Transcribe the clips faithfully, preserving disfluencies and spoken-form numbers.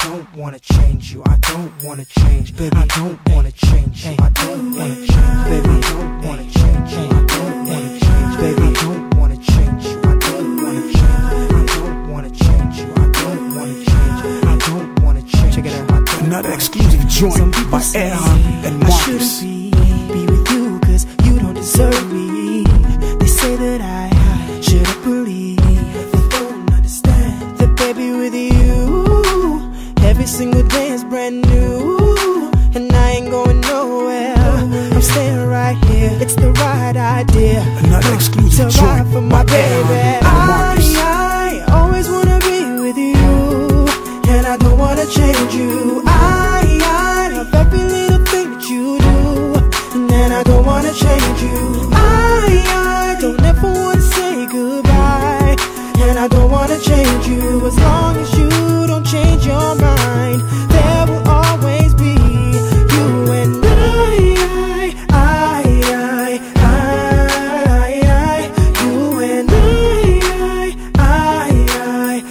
don't wanna change you. I don't wanna change, baby. I don't wanna change you. I don't wanna change, baby. I don't wanna change you. I don't wanna change, baby. I don't wanna change you. I don't wanna change. I don't wanna change you. I don't wanna change. I don't wanna change. Check it out. Another exclusive joint by Erhan and Marcus. I shouldn't be, be with you cause you don't deserve me. They say that I shouldn't believe. They don't understand that baby with you every single day is brand new. And I ain't going nowhere. I'm staying right here. It's the right idea. Another exclusive to ride joint for my baby. I, I always wanna be with you, and I don't wanna change you. I, I love every little thing that you do, and I don't wanna change you. I, I don't ever wanna say goodbye, and I don't wanna change you. As long as you don't change your mind, there will always be you and I. I, I, I, I, I, you and I. I,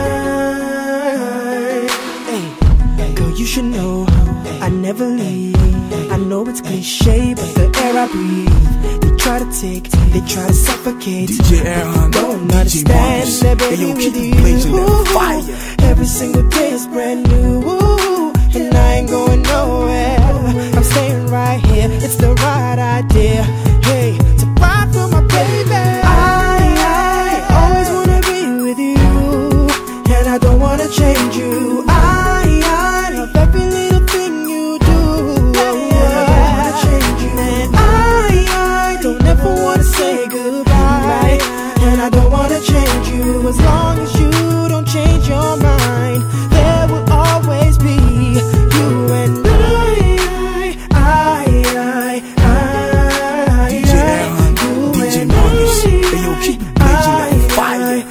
I, I, I. Hey, girl, you should know I never leave. I know it's cliche, but the air I breathe, they try to take, they try to suffocate. D J Erhan, don't understand that baby with you, every single day is brand new, and I ain't going nowhere. I'm staying right here. It's the right idea. Hey, to ride for my baby. I, I always wanna be with you, and I don't wanna change you. I, I love every little thing you do, and I don't wanna change you. And I, I don't ever wanna say goodbye, and I don't wanna change you. As long as you don't change your mind, there will always be you and I. I, I, I, D J Erhan, D J Marcus, and yo, keep it blazing like fire.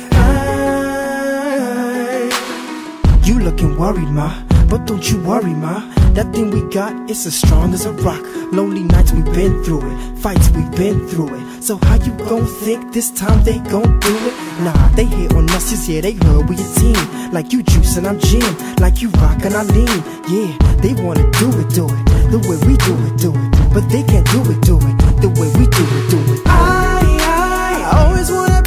You looking worried, ma, but don't you worry, ma. That thing we got is as strong as a rock. Lonely nights we've been through it, fights we've been through it. So how you gon' think this time they gon' do it? Nah, they hate on us, just yeah, they heard we a team. Like you juice and I'm gin, like you rock and I lean. Yeah, they wanna do it, do it, the way we do it, do it. But they can't do it, do it, the way we do it, do it. I, I always wanna